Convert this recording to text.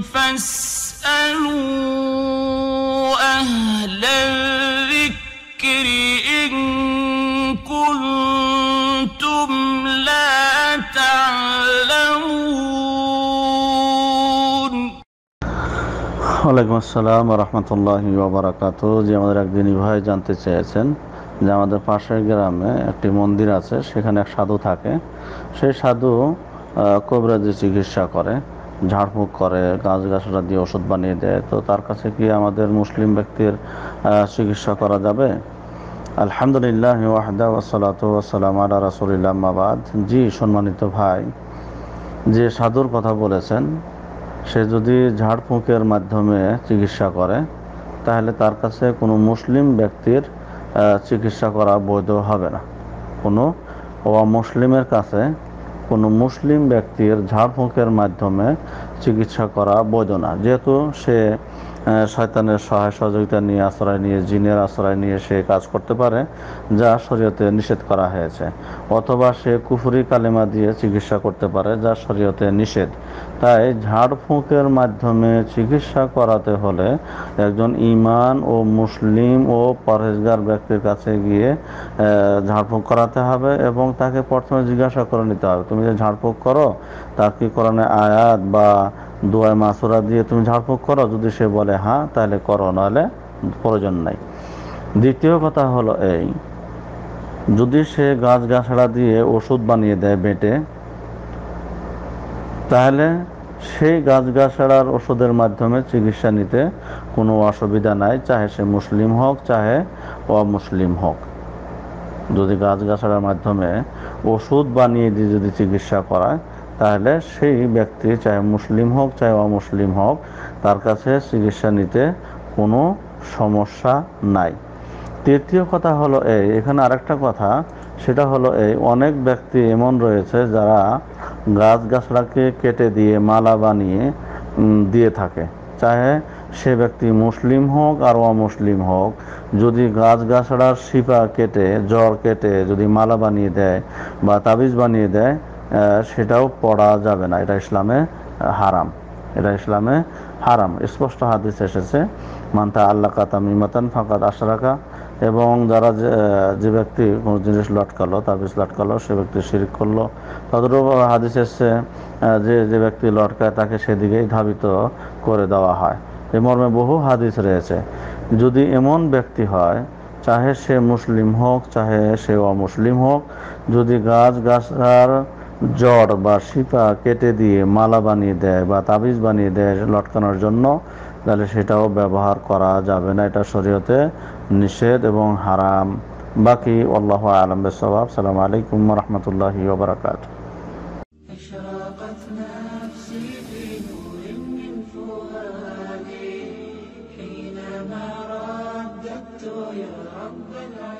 فاسألوا أهل الذكر إن كنتم لا تعلمون ওয়ালাইকুম আসসালাম ওয়া রাহমাতুল্লাহি ওয়া বারাকাতুহু। যে আমাদের একদিনী ভাই জানতে চেয়েছেন যে আমাদের পাশের গ্রামে একটি মন্দির আছে, সেখানে এক সাধু থাকে। সেই সাধু কবিরাজি চিকিৎসা করে, ঝাড়ফুঁক করে, গাছগাছড়া দিয়ে ওষুধ বানিয়ে দেয়। তো তার কাছে কি আমাদের মুসলিম ব্যক্তির চিকিৎসা করা যাবে? আলহামদুলিল্লাহ ওয়াহদা ওয়াসসালাতু ওয়াসসালামু আলা রাসূলিল্লাহ আম্মা বাদ। জি সম্মানিত ভাই, যে সাধুর কথা বলেছেন, সে যদি ঝাড়ফুঁকের মাধ্যমে চিকিৎসা করে তাহলে তার কাছে কোনো মুসলিম ব্যক্তির চিকিৎসা করা বৈধ হবে না। কোনো অমুসলিমের কাছে কোনো মুসলিম ব্যক্তির ঝাড়ফুঁকের মাধ্যমে চিকিৎসা করা বৈধ না, যেহেতু সে শয়তানের সহায় সহযোগিতা নিয়ে, আশ্রয় নিয়ে, জিনের আশ্রয় নিয়ে সে কাজ করতে পারে যা শরীয়তে নিষেধ করা হয়েছে, অথবা সে কুফরি কালেমা দিয়ে চিকিৎসা করতে পারে যা শরীয়তে নিষেধ। তাই ঝাড়ফুঁকের মাধ্যমে চিকিৎসা করাতে হলে একজন ঈমান ও মুসলিম ও পরহেজগার ব্যক্তির কাছে গিয়ে ঝাড়ফুঁক করাতে হবে এবং তাকে প্রথমে জিজ্ঞাসা করে নিতে হবে, তুমি যে ঝাড়ফুঁক করো তা কি কোরআনে আয়াত বা দোয়া মাসুরা দিয়ে তুমি ঝাড়ফুঁক করো? যদি সে বলে হ্যাঁ, তাহলে করো, নাহলে প্রয়োজন নাই। দ্বিতীয় কথা হলো এই, যদি সে গাছগাছড়া দিয়ে ওষুধ বানিয়ে দেয় বেটে, তাহলে সেই গাছগাছড়ার ওষুধের মাধ্যমে চিকিৎসা নিতে কোনো অসুবিধা নাই, চাহে সে মুসলিম হোক চাহে অমুসলিম হোক। যদি গাছগাছড়ার মাধ্যমে ওষুধ বানিয়ে দিয়ে যদি চিকিৎসা করায়, তাহলে সেই ব্যক্তি চাহে মুসলিম হোক চাহে অমুসলিম হোক, তার কাছে চিকিৎসা নিতে কোনো সমস্যা নাই। তৃতীয় কথা হলো এই, এখানে আরেকটা কথা, সেটা হলো এই, অনেক ব্যক্তি এমন রয়েছে যারা গাছগাছড়াকে কেটে দিয়ে মালা বানিয়ে দিয়ে থাকে, চাহে সে ব্যক্তি মুসলিম হোক আর অমুসলিম হোক। যদি গাছগাছড়ার শিপা কেটে, জড় কেটে যদি মালা বানিয়ে দেয় বা তাবিজ বানিয়ে দেয়, সেটাও পড়া যাবে না। এটা ইসলামে হারাম, এটা ইসলামে হারাম। স্পষ্ট হাদিস এসেছে, মান তাআল্লাকা তামিমাতান ফাকাদ আশরাকা। এবং যারা যে ব্যক্তি কোনো জিনিস লটকালো, তাবিজ লটকালো, সে ব্যক্তি শিরক করলো। তদ্রূপ হাদিস এসছে যে ব্যক্তি লটকায় তাকে সেদিকেই ধাবিত করে দেওয়া হয়। এ মর্মে বহু হাদিস রয়েছে। যদি এমন ব্যক্তি হয়, চাহে সে মুসলিম হোক চাহে সে অমুসলিম হোক, যদি গাছগাছড়ার জড় বা শিপা কেটে দিয়ে মালা বানিয়ে দেয় বা তাবিজ বানিয়ে দেয় লটকানোর জন্য, তাহলে সেটাও ব্যবহার করা যাবে না, এটা শরীয়তে নিষেধ এবং হারাম। বাকি আল্লাহু আ'লাম বিস-সাওয়াব। আসসালামু আলাইকুম ওয়া রাহমাতুল্লাহি ওয়া বারাকাতুহু। أشرقت نفسي بنور من فؤادي حينما رددت يا رب العالمين.